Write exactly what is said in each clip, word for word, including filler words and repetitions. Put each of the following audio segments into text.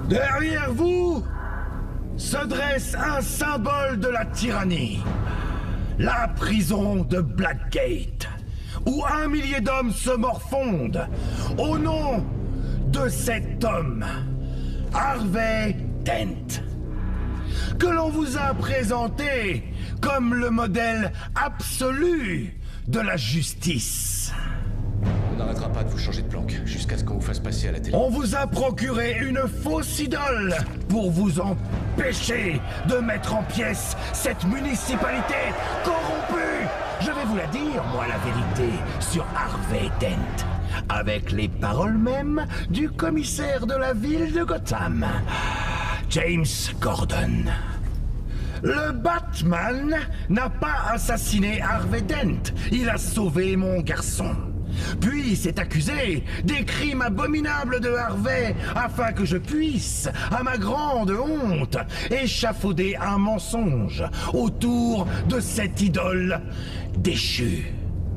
Derrière vous se dresse un symbole de la tyrannie. La prison de Blackgate, où un millier d'hommes se morfondent au nom de cet homme, Harvey Dent, que l'on vous a présenté comme le modèle absolu de la justice. On n'arrêtera pas de vous changer de planque jusqu'à ce qu'on vous fasse passer à la télé. On vous a procuré une fausse idole pour vous empêcher de mettre en pièces cette municipalité corrompue. Je vais vous la dire, moi, la vérité sur Harvey Dent, avec les paroles mêmes du commissaire de la ville de Gotham, James Gordon. Le Batman n'a pas assassiné Harvey Dent, il a sauvé mon garçon. Puis s'est accusé des crimes abominables de Harvey afin que je puisse, à ma grande honte, échafauder un mensonge autour de cette idole déchue.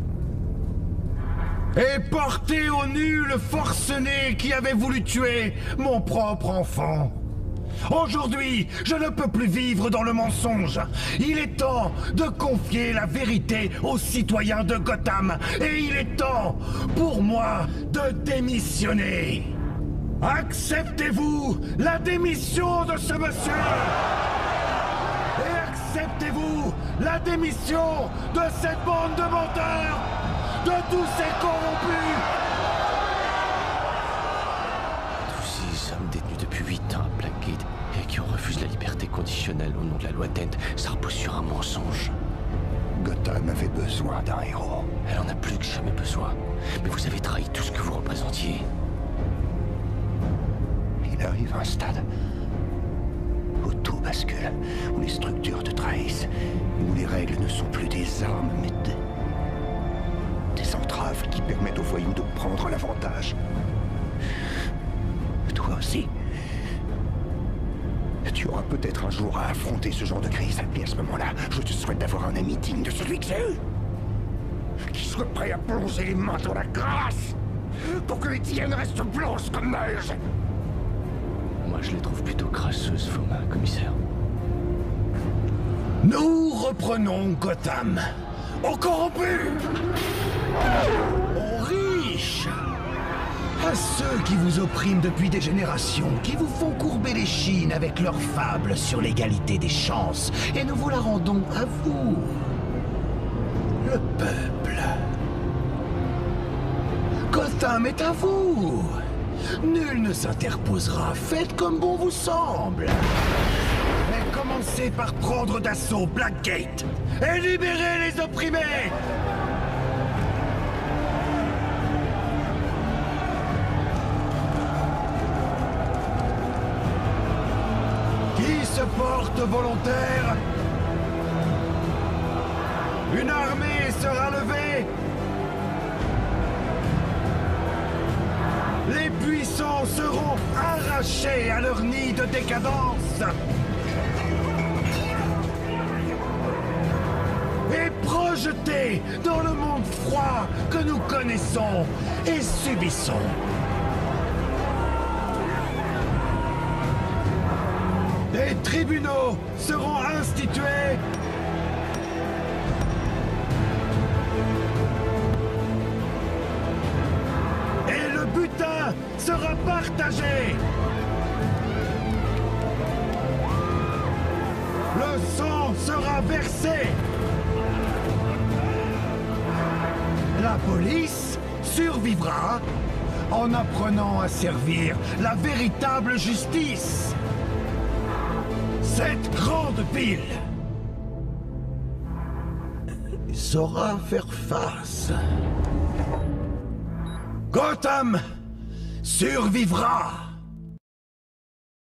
Et porter au nu le forcené qui avait voulu tuer mon propre enfant. Aujourd'hui, je ne peux plus vivre dans le mensonge. Il est temps de confier la vérité aux citoyens de Gotham. Et il est temps pour moi de démissionner. Acceptez-vous la démission de ce monsieur? Et acceptez-vous la démission de cette bande de menteurs, de tous ces corrompus? Tous ces hommes détenus depuis huit ans à Blackgate et qui ont refusé la liberté conditionnelle au nom de la loi Dent, ça repose sur un mensonge. Gotham avait besoin d'un héros. Elle en a plus que jamais besoin. Mais vous avez trahi tout ce que vous représentiez. Il arrive un stade où tout bascule, où les structures te trahissent, où les règles ne sont plus des armes, mais des, des entraves qui permettent aux voyous de prendre l'avantage. Toi aussi. Tu auras peut-être un jour à affronter ce genre de crise. Et à ce moment-là, je te souhaite d'avoir un ami digne de celui que j'ai eu. Qui soit prêt à plonger les mains dans la grâce pour que les tiennes restent blanches comme neige. Moi, je les trouve plutôt crasseuses, vos mains, commissaire. Nous reprenons Gotham. Aux corrompus, aux riches, à ceux qui vous oppriment depuis des générations, qui vous font courber les chines avec leurs fables sur l'égalité des chances. Et nous vous la rendons à vous, le peuple. Gotham est à vous. Nul ne s'interposera. Faites comme bon vous semble. Mais commencez par prendre d'assaut Blackgate et libérer les opprimés. Qui se porte volontaire? Une armée sera levée. Les puissants seront arrachés à leur nid de décadence. Et projetés dans le monde froid que nous connaissons et subissons. Des tribunaux seront institués. Et le butin sera partagé. Le sang sera versé. La police survivra en apprenant à servir la véritable justice. Cette grande ville saura faire face. Gotham survivra.